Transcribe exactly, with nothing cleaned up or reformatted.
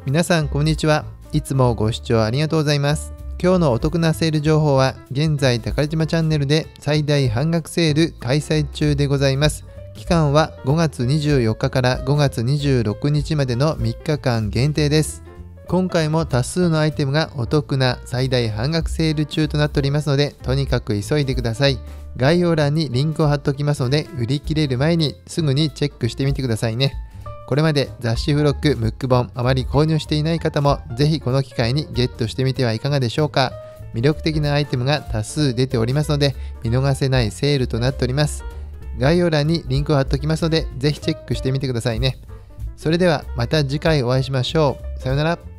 皆さんこんにちは。いつもご視聴ありがとうございます。今日のお得なセール情報は、現在宝島チャンネルで最大半額セール開催中でございます。期間はごがつにじゅうよっかからごがつにじゅうろくにちまでのみっかかん限定です。今回も多数のアイテムがお得な最大半額セール中となっておりますので、とにかく急いでください。概要欄にリンクを貼っておきますので、売り切れる前にすぐにチェックしてみてくださいね。これまで雑誌付録、ムック本あまり購入していない方も、ぜひこの機会にゲットしてみてはいかがでしょうか。魅力的なアイテムが多数出ておりますので、見逃せないセールとなっております。概要欄にリンクを貼っておきますので、ぜひチェックしてみてくださいね。それではまた次回お会いしましょう。さようなら。